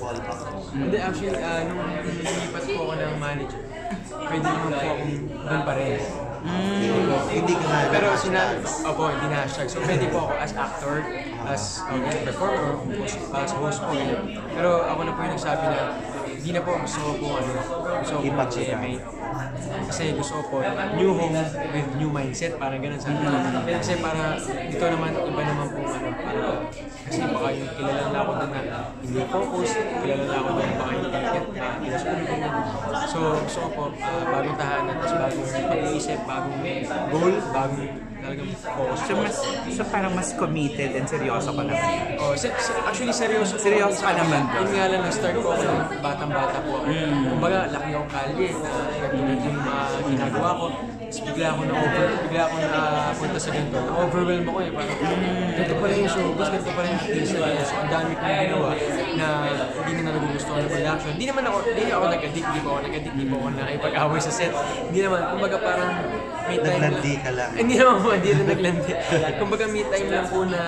Hindi, actually, nung lumipat po ako ng manager, pwede naman po akong doon pa rin. Hindi ka nga Pero opo, hindi na hashtag. So pwede po ako as actor, as performer, as host po. Pero ako na po yung nagsabi na hindi na po gusto ko po gusto ko po GMA. Kasi gusto ko po new home with new mindset, parang ganun sa akin. Kasi para dito naman, iba naman po kasi baka yung kilala na ako doon na hindi focus, kilala na ako doon baka hindi so gusto ko po bagong tahanan, tapos bagong pag-iisip, bagong goal, bagong talagang focus. So parang mas committed and seryoso ka naman. Oh, actually seryoso ka naman doon. Yun nga lang, nag-start ko ako ng batang-bata po ako. Kumbaga, laki akong kalye na katulad yung mga ginagawa ko. Tapos bigla ako napunta sa ganito. Na-overwhelm ako eh. Parang, ganito pala yung showbiz, ganito pala yung artista. So, ang dami kong ginawa na hindi na nagugustuhan ng production. Hindi ako nag-addict, hindi po ako nakipag-away sa set. Hindi naman, kumbaga parang may time naglandi ka lang. Hindi naman po, hindi na naglandi. Kumbaga may time lang po na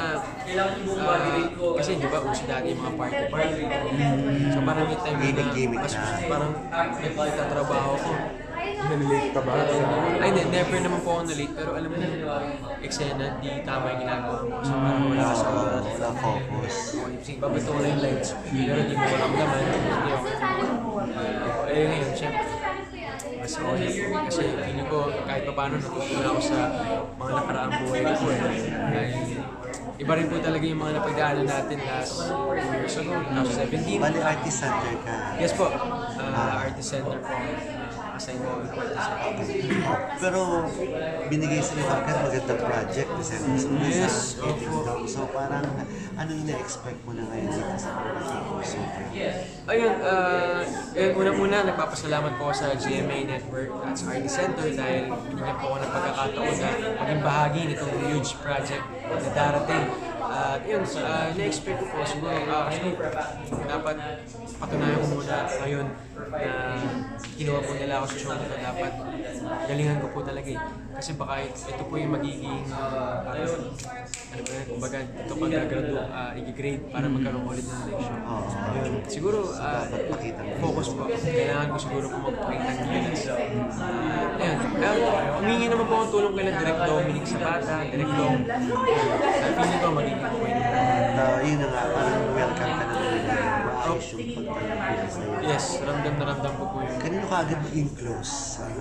kasi di ba uso dati yung mga party. So parang may time na parang nagtatrabaho ko. Nalilate ka ba? Ay, never naman po ako na-late. Pero alam mo yung eksena, di tama yung ginagawa mo. So parang wala ka sa focus. Sige, babato ko na yung lights. Pero di mo walang laman. Hindi ako. Eh ngayon, syempre. Mas okay po. Kasi feeling ko kahit pa paano natutunan ako sa mga nakaraang buhay ko po. Iba rin po talaga yung mga napagdaanan natin last 2 years ago, last 17. Bali, artist center ka? Yes po. Artist center po. Assign mo ako Pero binigay sa iyo agad magandang project. Yes, so parang ano yung na-expect mo na ngayon dito sa Puso? Ayun, unang-una nagpapasalamat po ako sa GMA Network at sa Artist Center dahil binigyan po ako ng pagkakataon na maging bahagi nitong huge project na darating. At yun, na-expect ko po siguro, actually, dapat patunayan ko muna ngayon na kinuha po nila ako sa show na dapat galingan ko po talaga eh. Kasi baka ito po yung magiging, kumbaga, ito pag i-grade para magkaroon ulit ng election. Yun, siguro, focus po. Kailangan ko siguro po magpakita ng galas. Ayun, humingi naman po akong tulong kay Direk Dominic Zapata, Direk Dom. Feeling ko magiging okay naman. Yun na nga, parang welcome ka na naman yung pagpapalapit sa'yo. Yes, ramdam na ramdam ko po yun. Kanino ka agad maging close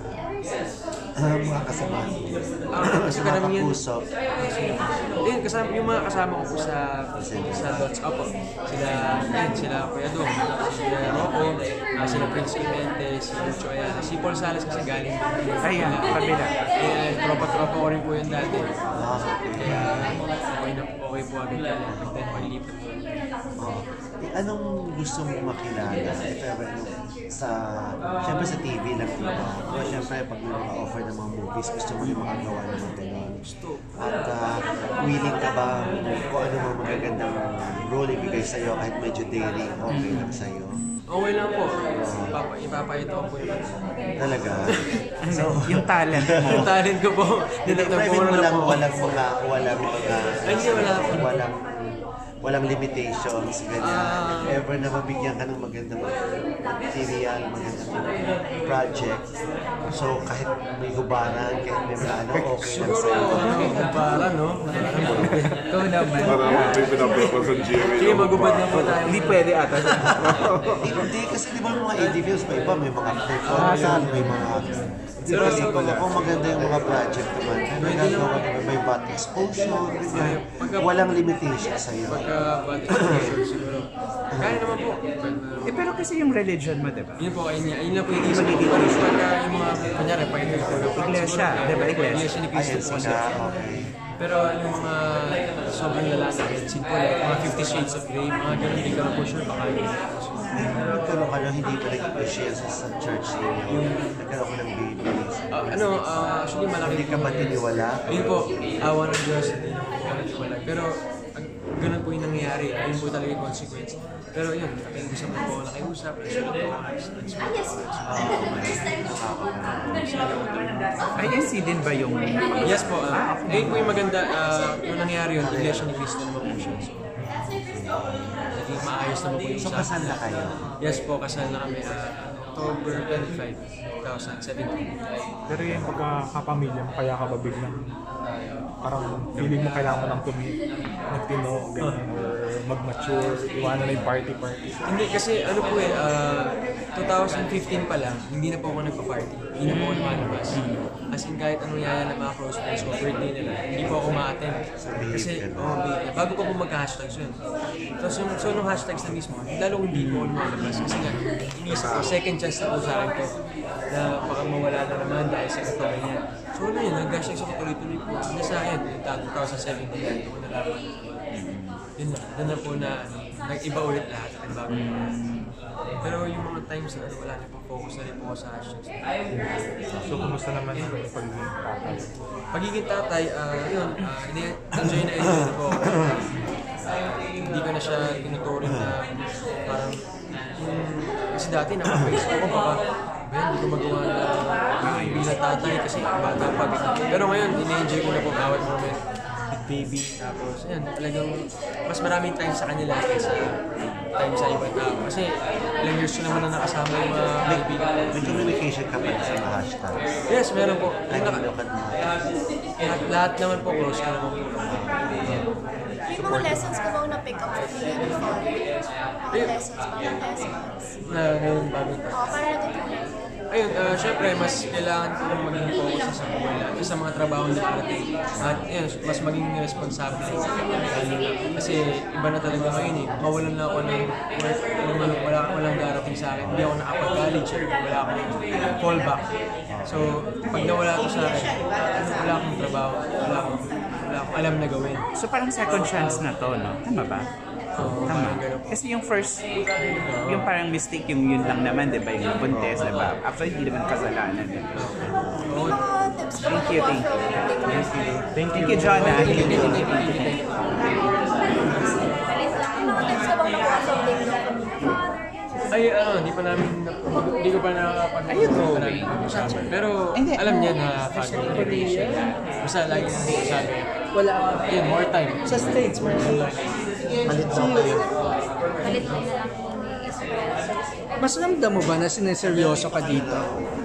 mga kasama mo? Kasi karamihan Puso. Yung mga kasama ko po sa Dots Apo. Sila Kuya Dong, sila Rocco, sila Prince Clemente, si Lucho Ayala. Si Paul Salas kasi galing. Ayan, kabila. Tropa-tropa ko rin po yun dati. Kaya okay po agad yan. Pag paglipat po. Anong gusto mong makilala? If ever, siyempre sa TV lang diba? Pero siyempre pag may mga offer ng mga movies, gusto mo yung makagawa ng mga ganun. At willing ka ba kung ano mga magagandang role ibigay sa'yo kahit medyo daring, okay lang sa'yo? Okay lang po. Ipapahito ko po yun. Talaga? So, yung talent mo. Yung talent ko po. Private mo lang, walang limitations, ganyan. If ever na mabigyan ka ng magandang material, magandang project, so kahit may hubaran, kahit may okay lang sa'yo. Hubaran, no? Ikaw naman. Parang may pinapapal sa GMA. Sige, magubad na po tayo. Hindi pwede ata. Hindi, kasi di ba mga ADVs pa iba, may mga performance, may mga... Pero kung maganda yung mga project naman, may bad exposure, walang limitation sa'yo. Bad exposure siguro. Kaya naman po. Pero kasi yung religion mo, diba? Yun po, ayun na po yung isip ko. Pagka yung mga, kanyari, Iglesia, diba? Iglesia ni Cristo po siya. Pero yung mga sobrang lalaki, simple, mga 50 Shades of Grey, mga ganun, hindi ka po sure, baka yun. Nagkaroon ka lang, hindi pa nag-appreciate sa church ninyo. Nagkaroon ka ng babies. Actually, malaki. Hindi ka ba tiniwala? Ayun po, awa ng Diyos, hindi na po kami tiwala. Pero, ganun po yung nangyayari. Ayun po talaga yung consequence. Pero yun, nakiusap na po ako nakiusap. INC din ba yung... Yes po. Ayun po yung maganda. Yung nangyayari yun, Iglesia ni Cristo naman po siya. So, naging maayos naman po yung So, kasal na kayo? Yes po, kasal na kami October 25, 2017. Pero yung pagkakapamilya mo, kaya ka ba biglang parang feeling mo kailangan mo nang magtino, ganyan, or mag-mature, iwanan na yung party. Hindi, kasi ano po 2015 pa lang, hindi na po ako nagpa-party. Hindi na po ako lumalabas. As in, kahit anong yaya ng mga close friends ko, birthday nila, hindi po ako ma-attend. Kasi, bago po ako magka-hashtags yun. So, nung hashtags na mismo, lalo hindi po ako lumalabas. Kasi nga, inisip ko, second chance na po sa akin to, na baka mawala na naman dahil sa katulad niya. So, ano yun, nag-hashtags ako tuloy-tuloy po. Hindi sa akin, 2017, ito ko nalaman. Yun lang, doon na po na nag-iba ulit lahat. Bago. Pero yung mga times na wala na po, focus na rin po ako sa hashtags. So, kumusta naman yung pagiging tatay? Pagiging tatay, yun, enjoy na enjoy po. Hindi ko na siya tinuturing na parang, kasi dati nakapace ako baka, hindi ko magawa na bilang tatay kasi bata pa. Pero ngayon, ina-enjoy ko na po bawat moment. Baby, tapos yan, talagang mas maraming time sa kanila kaysa time sa ibang tao. Kasi ilang years ko naman na nakasama yung mga kaibigan. May communication ka pa sa mga hashtag? Yes, meron po. Nagkakalokan mo? Lahat naman po, close ka naman po. May mga lessons ka bang na-pick up from you before? Mga lessons, mga lessons. Na ngayon, bago pa. Para natutunan mo. Ayun, syempre, mas kailangan ko maging focus sa buhay at sa mga trabaho na natin. At yun, mas maging responsable. Kasi iba na talaga ngayon mawalan na ako ng work, walang darating sa akin. Hindi ako nakapag-college, wala akong fallback. So, pag nawala ko sa akin, wala akong trabaho, wala akong alam na gawin. So parang second chance na to, no? Tama ba? Tama. Kasi yung first, yung parang mistake, yung yun lang naman, di ba? Yung buntes, di ba? Actually, hindi naman kasalanan. Mga tips ka Thank you, makuha thank you. from Thank you, John. mga tips ka bang nakuha from Ay, hindi ko pa nakapag-usapan. Pero alam niya na family. Basta lagi na sabi, wala, yun, more time. Sa States, more time. Malit lang kayo. Mas ramdam mo ba na sineseryoso ka dito?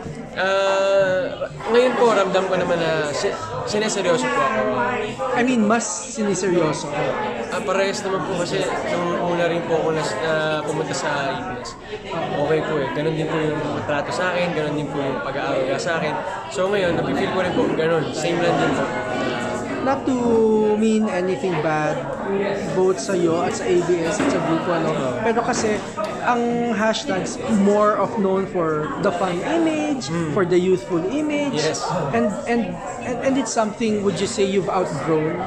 Ngayon po, ramdam ko naman na sineseryoso po ako. I mean, mas siniseryoso ka. Parehas naman po kasi nung una rin po ako pumunta sa ABS. Okay po ganun din po yung trato sa akin, ganun din po yung pag-aaral sa akin. So ngayon, napifeel ko rin po ganun, same lang din po. Not to mean anything bad both sa iyo at sa ABS at sa grupo, pero kasi ang hashtags more of known for the fun image, for the youthful image, Yes. and it's something, would you say, you've outgrown?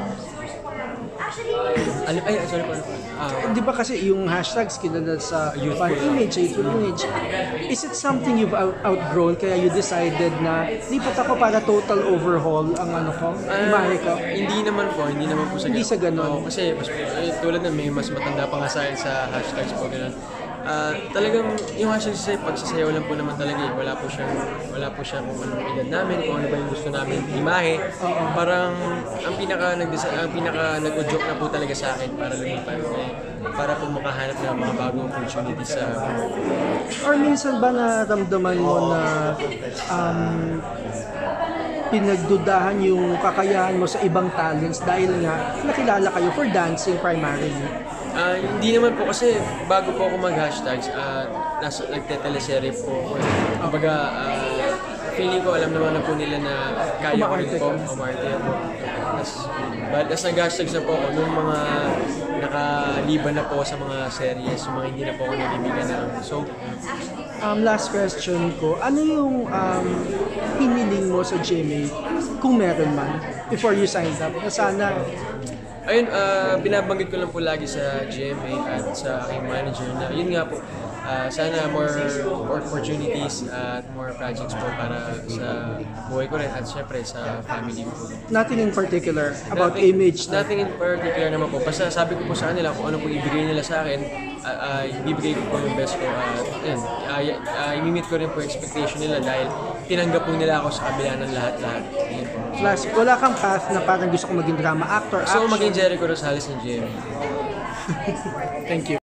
Sorry po. Di ba kasi yung hashtags kilala sa fun image, sa youthful image, is it something you've outgrown kaya you decided na lipat ako para total overhaul ang imahe ko? Hindi naman po sa Hindi sa ganun. Kasi tulad na may mas matanda pa nga sa akin sa hashtags po ganun. Talagang yung hashtags pagsasayaw lang po naman talaga wala po siya kung anong edad namin, kung ano ba yung gusto namin imahe. Parang ang pinaka nag-joke na po talaga sa akin para lumipat para po makahanap ng mga bagong opportunities sa Or minsan ba naramdaman mo na pinagdudahan yung kakayahan mo sa ibang talents dahil nga nakilala kayo for dancing primarily? Hindi naman po kasi bago po ako mag-hashtags, nagte-teleserye po ako. Kumbaga, feeling ko alam naman na po nila na kaya ko rin po, umarte po. Tapos nag-hashtags na po ako nung mga nakaliban na po sa mga series, yung mga hindi na po ako nabibigyan ng soap. Last question ko, ano yung hiniling mo sa GMA kung meron man before you signed up? Na sana Ayun, binabanggit ko lang po lagi sa GMA at sa aking manager na yun nga po, sana more opportunities at more projects po para sa buhay ko rin at syempre sa family ko. nothing in particular about image? Nothing in particular naman po. Basta sabi ko po sa kanila kung ano po ibigay nila sa akin, ibibigay ko po yung best ko. I-meet ko rin po expectation nila dahil tinanggap po nila ako sa kabila ng lahat-lahat. Last, wala kang path na parang gusto ko maging drama actor, So action? maging Jericho Rosales ng GMA. Thank you.